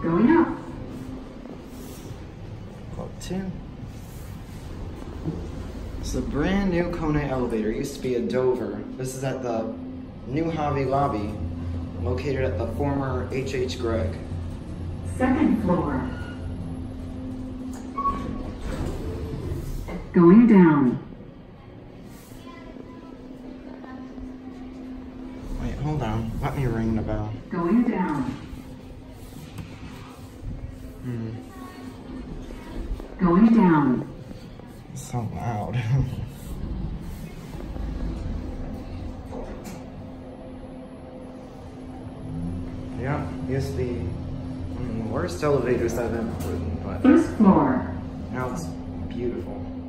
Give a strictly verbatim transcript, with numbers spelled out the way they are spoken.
going up. Club two. It's a brand new KONE elevator. It used to be a Dover. This is at the new Hobby Lobby, located at the former H H Gregg. Second floor. Going down. Wait, hold on. Let me ring the bell. Going down. Hmm. Going down. It's so loud. Yeah, used to be one of the worst elevators I've ever ridden, but First floor. now it's beautiful.